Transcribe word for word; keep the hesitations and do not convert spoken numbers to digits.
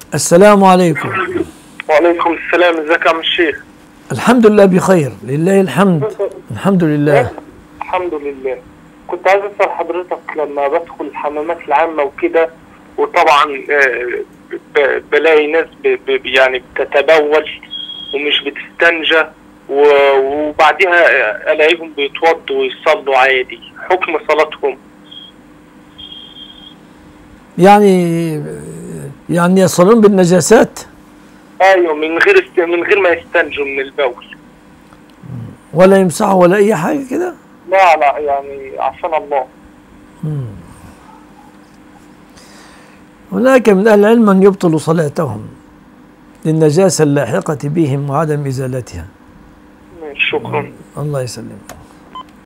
السلام عليكم. وعليكم السلام. ازيك يا عم الشيخ؟ الحمد لله بخير، لله الحمد. الحمد لله. الحمد لله. كنت عايز اسال حضرتك، لما بدخل الحمامات العامه وكده، وطبعا بلاقي ناس يعني بتتبول ومش بتستنجى، وبعدها الاقيهم بيتوضوا ويصلوا عادي، حكم صلاتهم؟ يعني يعني يصلون بالنجاسات؟ ايوه، من غير است... من غير ما يستنجوا من البول، ولا يمسحوا ولا اي حاجه كده؟ لا لا، يعني عشان الله. مم. هناك من اهل العلم من يبطل صلاتهم للنجاسه اللاحقه بهم وعدم ازالتها. شكرا. الله يسلمك.